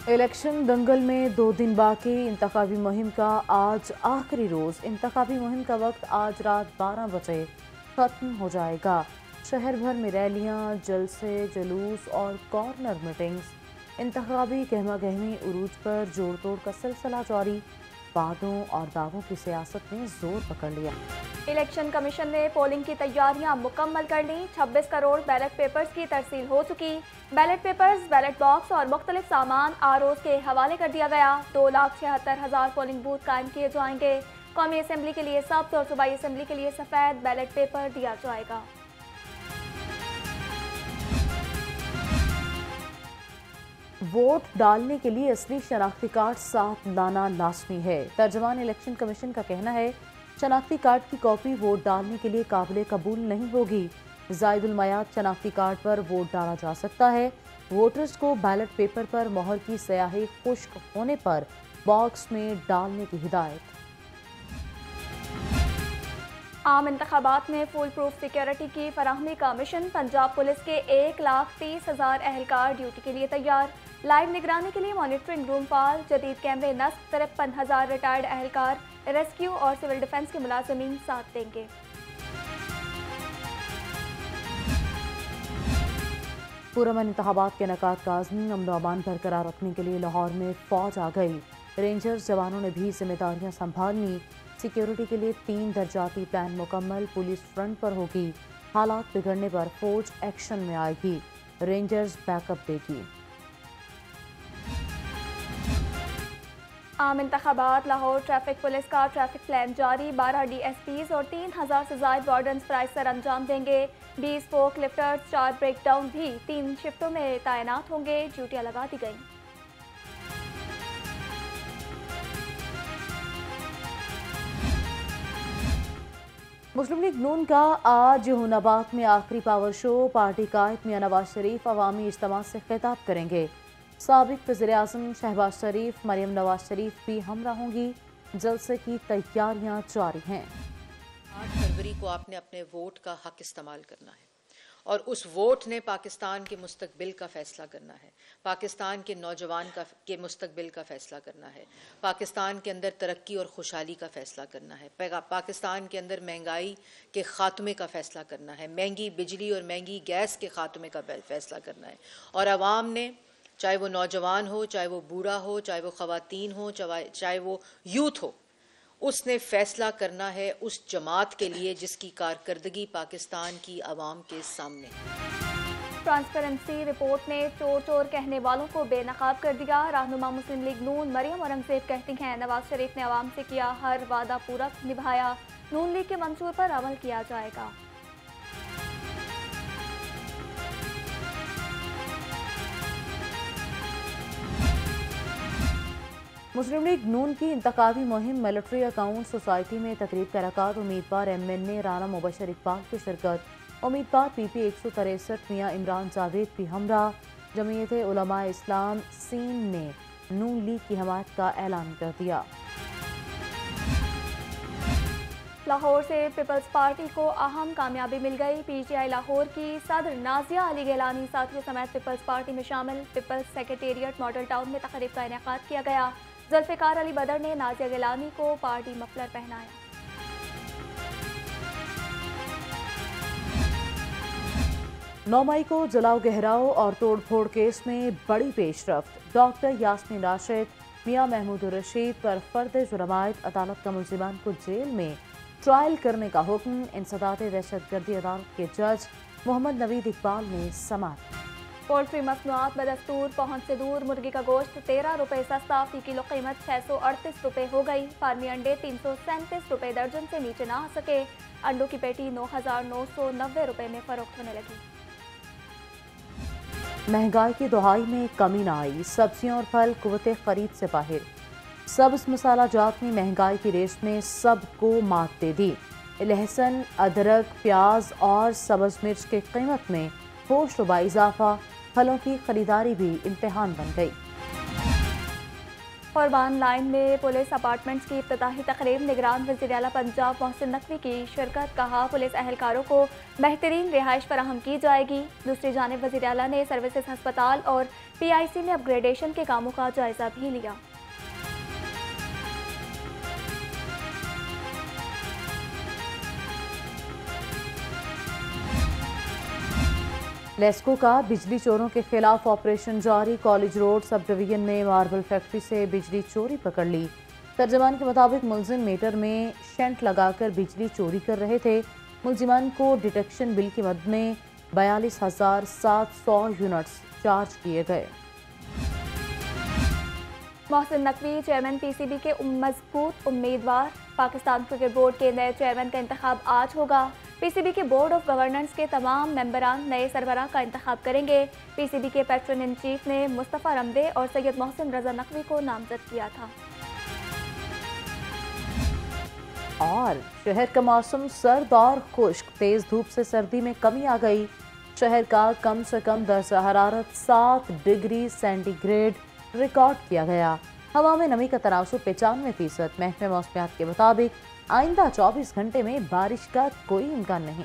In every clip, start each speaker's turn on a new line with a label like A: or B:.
A: Election दंगल में 2 दिन बाकी। इंतखाबी मुहिम का आज आखिरी रोज। इंतखाबी मुहिम का वक्त आज रात 12 बजे खत्म हो जाएगा। शहर भर में रैलियां, जलसे, जुलूस और कॉर्नर मीटिंग्स। इंतखाबी गहमा गहमी उरूज पर जोड़ तोड़ का सिलसिला जारी। वादों और दावों की सियासत ने जोर पकड़ लिया।
B: इलेक्शन कमीशन ने पोलिंग की तैयारियां मुकम्मल कर ली। 26 करोड़ बैलेट पेपर्स की तरसील हो चुकी। बैलेट पेपर्स, बैलेट बॉक्स और मुख्तलिफ सामान आरओज के हवाले कर दिया गया। 2,76,000 पोलिंग बूथ कायम किए जाएंगे। कौमी असम्बली के लिए सब्ज और सूबाई असम्बली के लिए सफ़ेद बैलेट पेपर दिया जाएगा।
A: वोट डालने के लिए असली शनाख्ती कार्ड साथ लाना लाजमी है। तर्जमान इलेक्शन कमीशन का कहना है, शनाख्ती कार्ड की कॉपी वोट डालने के लिए काबिल कबूल नहीं होगी। जायदुल मयाद शनाख्ती कार्ड पर वोट डाला जा सकता है। वोटर्स को बैलेट पेपर पर मोहर की स्याही खुश्क होने पर बॉक्स में डालने की हिदायत।
B: आम इंतखाबात में फुल प्रूफ सिक्योरिटी की फराहमी का मिशन। पंजाब पुलिस के 1,30,000 एहलकार ड्यूटी के लिए तैयार। लाइव निगरानी के लिए मॉनिटरिंग रूम फाल, जदीद कैमरे नस्ब, 53,000 रिटायर्ड एहलकार, रेस्क्यू और सिविल डिफेंस के मुलाजिमीन साथ देंगे।
A: पुरअमन इंतखाबात के इनेकाद का अज़्म। अमन व अमान बरकरार रखने के लिए लाहौर में फौज आ गई। रेंजर्स जवानों ने भी जिम्मेदारियां संभालनी। सिक्योरिटी के लिए 3 दर्जाती प्लान मुकम्मल। पुलिस फ्रंट पर होगी। हालात बिगड़ने पर फौज एक्शन में आएगी। रेंजर्स बैकअप देगी।
B: आम इंतखाबात। लाहौर ट्रैफिक पुलिस का ट्रैफिक प्लान जारी। 12 DSPs और 3,000 से ज़ायद वार्डन्स प्राइस सर अंजाम देंगे। 20 फोक लिफ्टर्स, 4 ब्रेक डाउन भी 3 शिफ्टों में तैनात होंगे। ड्यूटियां लगा दी गई।
A: मुस्लिम लीग नून का आज हुनाबाद में आखिरी पावर शो। पार्टी कायद मियां नवाज शरीफ अवामी इज्तिमा से खिताब करेंगे। साबिक वज़ीर आज़म शहबाज शरीफ, मरियम नवाज शरीफ भी हमरा होंगी। जलसे की तैयारियां जारी हैं।
C: 8 फरवरी को आपने अपने वोट का हक इस्तेमाल करना है और उस वोट ने पाकिस्तान के मुस्तकबिल का फैसला करना है, पाकिस्तान के नौजवान के मुस्तकबिल का फैसला करना है, पाकिस्तान के अंदर तरक्की और खुशहाली का फैसला करना है, पाकिस्तान के अंदर महंगाई के खात्मे का फैसला करना है, महंगी बिजली और महंगी गैस के खात्मे का फैसला करना है। और आवाम ने, चाहे वो नौजवान हो, चाहे वो बूढ़ा हो, चाहे वो ख़वातीन हो, चाहे वो यूथ हो, उसने फैसला करना है उस जमात के लिए जिसकी कारकर्दगी पाकिस्तान की आवाम के सामने।
B: ट्रांसपेरेंसी रिपोर्ट ने चोर चोर कहने वालों को बेनकाब कर दिया। रहनुमा मुस्लिम लीग नून मरियम औरंगजेब कहती हैं, नवाज शरीफ ने आवाम से किया हर वादा पूरा निभाया। नून लीग के मंशूर पर अमल किया जाएगा।
A: मुस्लिम लीग नून की इंतखाबी मुहिम मिलिट्री अकाउंट सोसाइटी में तकरीब का इनेकाद। उम्मीदवार MNA राना मुबशर इकबाल की शिरकत। उम्मीदवार PP 163 मियां इमरान जावेद भी हमरा। जमीयत उलमा इस्लाम सीन ने नून लीग की हमायत का ऐलान कर दिया।
B: लाहौर से पीपल्स पार्टी को अहम कामयाबी मिल गई। PTI लाहौर की सदर नाजिया अली गिलानी साथियों समेत पीपल्स पार्टी में शामिल। पीपल्स सेक्रेटेरिएट मॉडल टाउन में तकरीब का इनेकाद किया गया। जुल्फ़िकार अली बदर ने नाजिया गिलानी को पार्टी मफलर पहनाया।
A: 9 मई को जलाओ गहराओ और तोड़ फोड़ केस में बड़ी पेशरफ्त। डॉक्टर यास्मीन राशिद, मियां महमूद रशीद पर फर्द जुर्मायत। अदालत का मुल्जिमान को जेल में ट्रायल करने का हुक्म। इंसदाद दहशतगर्दी अदालत के जज मोहम्मद नवीद इकबाल ने समाअत।
B: पोल्ट्री मसनूआत बदस्तूर पहुंच से दूर। मुर्गी का गोश्त 13 रुपये सस्ता। फी किलो कीमत 638 रुपये हो गई। फार्मी अंडे 337 रुपये दर्जन से नीचे ना आ सके। अंडों की पेटी 9,990 रुपये में फरोख्त होने लगी।
A: महंगाई की दुहाई में कमी न आई। सब्जियां और फल कुव्वते खरीद से बाहर। सब्ज मसाला जात ने महंगाई की रेस में सबको मात दे दी। लहसुन, अदरक, प्याज और सब्ज मिर्च की कीमत में होशरुबा इजाफा। फलों की खरीदारी भी इम्तिहान बन गई।
B: कुर्बान लाइन में पुलिस अपार्टमेंट्स की इफ्तिताही तकरीब निगरान वज़ीर आला पंजाब मोहसिन नकवी की शिरकत। कहा पुलिस अहलकारों को बेहतरीन रिहाइश फराहम की जाएगी। दूसरी जानिब वज़ीर आला ने सर्विसेज अस्पताल और PIC में अपग्रेडेशन के कामों का जायजा भी लिया।
A: लेस्को का बिजली चोरों के खिलाफ ऑपरेशन जारी। कॉलेज रोड सब डिवीजन में मार्बल फैक्ट्री से बिजली चोरी पकड़ ली। तर्जमान के मुताबिक मुलजिम मीटर में शंट लगाकर बिजली चोरी कर रहे थे। मुलजिमान को डिटेक्शन बिल की मद में 42,700 यूनिट्स चार्ज किए गए।
B: मोहसिन नकवी चेयरमैन PCB के मजबूत उम्मीदवार। पाकिस्तान क्रिकेट बोर्ड के नए चेयरमैन का इंतखाब आज होगा। PCB के बोर्ड ऑफ गवर्नेंस के तमाम मेंबरान नए सरबराह का इंतखाब करेंगे। PCB के पैट्रन इन चीफ ने मुस्तफ़ा रमदे और सैयद मोहसिन रजा नकवी को नामजद किया था।
A: और शहर का मौसम सर्द और खुश्क। तेज धूप से सर्दी में कमी आ गई। शहर का कम से कम दर्जा हरारत 7 डिग्री सेंटीग्रेड रिकॉर्ड किया गया। हवा में नमी का तनासुब 95%। महकमे मौसमियात के मुताबिक आइंदा 24 घंटे में बारिश का कोई इम्कान नहीं।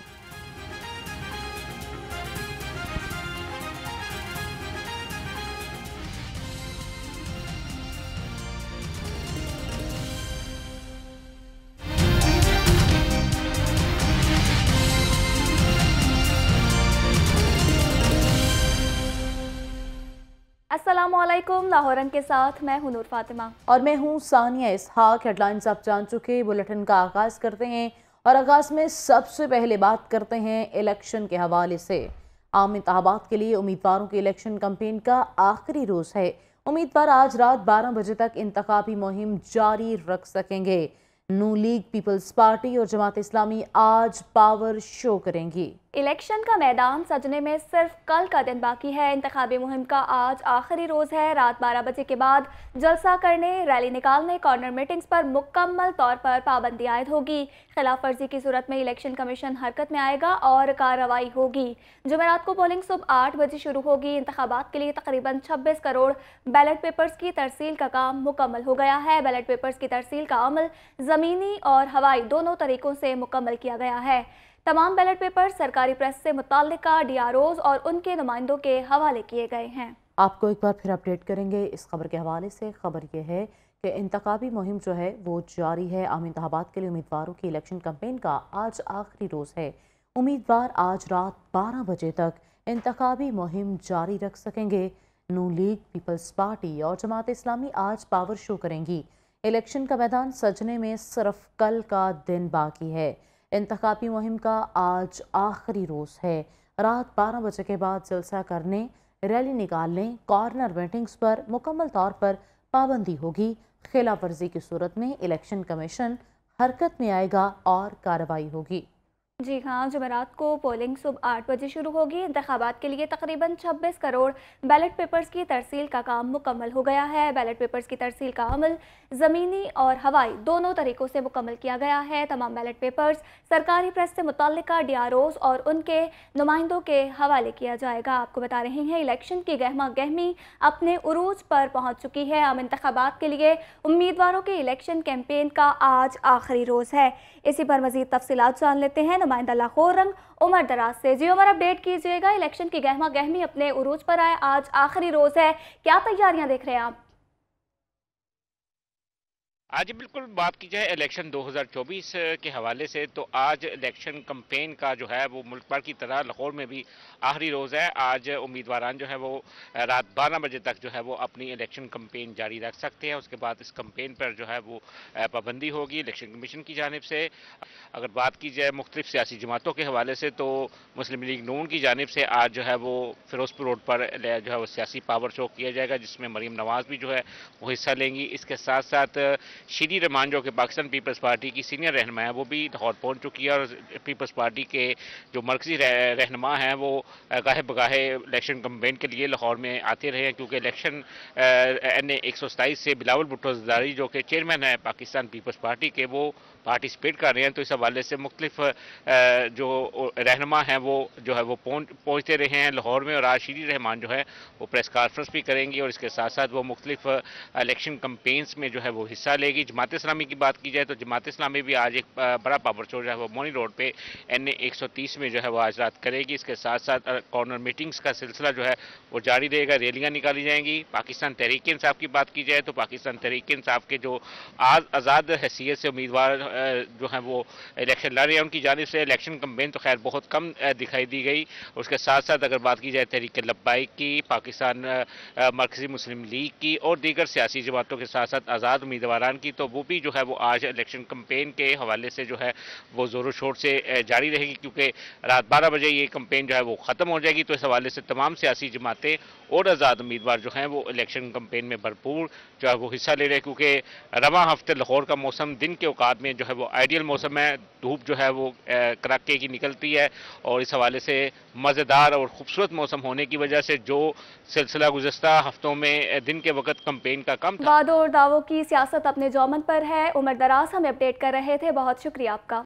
B: अस्सलामुअलैकुम। लाहौरन के साथ मैं हूं नूर फातिमा
A: और मैं हूं सानिया इसहाक। हेडलाइंस आप जान चुके। बुलेटिन का आगाज करते हैं और आगाज में सबसे पहले बात करते हैं इलेक्शन के हवाले से। आम इंतखाबात के लिए उम्मीदवारों के इलेक्शन कैंपेन का आखिरी रोज है। उम्मीदवार आज रात 12 बजे तक इंतखाबी मुहिम जारी रख सकेंगे। नू लीग, पीपल्स पार्टी और जमात इस्लामी आज पावर शो करेंगी।
B: इलेक्शन का मैदान सजने में सिर्फ कल का दिन बाकी है। इंतखाबी मुहिम का आज आखिरी रोज है। रात 12 बजे के बाद जलसा करने, रैली निकालने, कॉर्नर मीटिंग्स पर मुकम्मल तौर पर पाबंदी आयद होगी। खिलाफ वर्जी की सूरत में इलेक्शन कमीशन हरकत में आएगा और कार्रवाई होगी। जुमेरात को पोलिंग सुबह 8 बजे शुरू होगी। इंतखाबात के लिए तकरीबन 26 करोड़ बैलेट पेपर्स की तरसील का काम मुकम्मल हो गया है। बैलेट पेपर्स की तरसील का अमल ज़मीनी और हवाई दोनों तरीकों से मुकम्मल किया गया है। तमाम बैलेट पेपर सरकारी प्रेस से मुताल्लिका DROs और उनके नुमाइंदों के हवाले किए गए हैं।
A: आपको एक बार फिर अपडेट करेंगे इस खबर के हवाले से। खबर यह है कि इंतखाबी मुहिम जो है वो जारी है। आम इंतखाबात के लिए उम्मीदवारों की इलेक्शन कैंपेन का आज आखिरी रोज है। उम्मीदवार आज रात 12 बजे तक इंतखाबी मुहिम जारी रख सकेंगे। नू लीग, पीपल्स पार्टी और जमात इस्लामी आज पावर शो करेंगी। इलेक्शन का मैदान सजने में सिर्फ कल का दिन बाकी है। इंतखाबी मुहिम का आज आखिरी रोज है। रात 12 बजे के बाद जलसा करने, रैली निकालने, कॉर्नर मीटिंग्स पर मुकम्मल तौर पर पाबंदी होगी। खिलाफ वर्जी की सूरत में इलेक्शन कमीशन हरकत में आएगा और कार्रवाई होगी।
B: जी हाँ, जुमेरात को पोलिंग सुबह 8 बजे शुरू होगी। इंतखाबात के लिए तकरीबन 26 करोड़ बैलेट पेपर्स की तरसील का काम मुकम्मल हो गया है। बैलेट पेपर्स की तरसील का अमल ज़मीनी और हवाई दोनों तरीकों से मुकम्मल किया गया है। तमाम बैलेट पेपर्स सरकारी प्रेस से मुताल्लिका DROs और उनके नुमाइंदों के हवाले किया जाएगा। आपको बता रहे हैं इलेक्शन की गहमा गहमी अपने उरूज पर पहुँच चुकी है। आम इंतखाबात के लिए उम्मीदवारों के इलेक्शन कैंपेन का आज आखिरी रोज़ है। इसी पर मज़ीद तफसीलात जान लेते हैं नुमाइंदा लाहौर रंग उमर दराज से। जी उमर, अपडेट कीजिएगा। इलेक्शन की गहमा गहमी अपने उरूज पर आए, आज आखिरी रोज है, क्या तैयारियां देख रहे हैं आप?
D: आज बिल्कुल बात की जाए इलेक्शन 2024 के हवाले से तो आज इलेक्शन कैंपेन का जो है वो मुल्क भर की तरह लाहौर में भी आखिरी रोज़ है। आज उम्मीदवार जो है वो रात 12 बजे तक जो है वो अपनी इलेक्शन कैंपेन जारी रख सकते हैं। उसके बाद इस कैंपेन पर जो है वो पाबंदी होगी इलेक्शन कमीशन की जानिब से। अगर बात की जाए मुख्तलिफ सियासी जमातों के हवाले से तो मुस्लिम लीग नून की जानिब से आज जो है वो फिरोजपुर रोड पर जो है वो सियासी पावर शो किया जाएगा, जिसमें मरीम नवाज भी जो है वो हिस्सा लेंगी। इसके साथ साथ शीरी रहमान जो कि पाकिस्तान पीपल्स पार्टी की सीनियर रहनुमा है, वो भी लाहौर पहुंच चुकी है और पीपल्स पार्टी के जो मरकजी रहनुमा हैं वो गाहे बगाहे इलेक्शन कैंपेन के लिए लाहौर में आते रहे हैं, क्योंकि इलेक्शन NA 127 से बिलावल भुट्टो ज़रदारी जो कि चेयरमैन है पाकिस्तान पीपल्स पार्टी के, वो पार्टिसिपेट कर रहे हैं। तो इस हवाले से मुख्तलिफ जो रहनुमा हैं वो जो है वो पहुँचते रहे हैं लाहौर में, और आज शीरी रहमान जो है वो प्रेस कॉन्फ्रेंस भी करेंगी और इसके साथ साथ वो मुख्तलिफ इलेक्शन कैंपेन्स में जो है वो हिस्सा लेगी। जमात इस्लामी की बात की जाए तो जमात इस्लामी भी आज एक बड़ा पावर शो जो है वो मोनी रोड पे NA 130 में जो है वो आज रात करेगी। इसके साथ साथ कॉर्नर मीटिंग्स का सिलसिला जो है वो जारी रहेगा, रैलियाँ निकाली जाएंगी। पाकिस्तान तहरीक इंसाफ की बात की जाए तो पाकिस्तान तहरीक इंसाफ के जो आज़ाद हैसियत से उम्मीदवार जो हैं वो इलेक्शन लड़ रहे हैं, उनकी जानिब से इलेक्शन कैंपेन तो खैर बहुत कम दिखाई दी गई। उसके साथ साथ अगर बात की जाए तहरीक लब्बाइक की, पाकिस्तान मरकजी मुस्लिम लीग की और दीगर सियासी जमातों के साथ साथ आज़ाद उम्मीदवारान की, तो वो भी जो है वो आज इलेक्शन कैंपेन के हवाले से जो है वो ज़ोरों शोर से जारी रहेगी, क्योंकि रात 12 बजे ये कैंपेन जो है वो ख़त्म हो जाएगी। तो इस हवाले से तमाम सियासी जमातें और आज़ाद उम्मीदवार जो हैं वो इलेक्शन कैंपेन में भरपूर जो है वो हिस्सा ले रहे हैं, क्योंकि रवां हफ्ते लाहौर का मौसम दिन के औकात में जो है वो आइडियल मौसम है। धूप जो है वो कड़ाके की निकलती है और इस हवाले से मज़ेदार और ख़ूबसूरत मौसम होने की वजह से जो सिलसिला गुज़श्ता हफ्तों में दिन के वक्त कैंपेन का कम था।
B: वादों और दावों की सियासत अपने जोमन पर है। उमर दराज हमें अपडेट कर रहे थे, बहुत शुक्रिया आपका।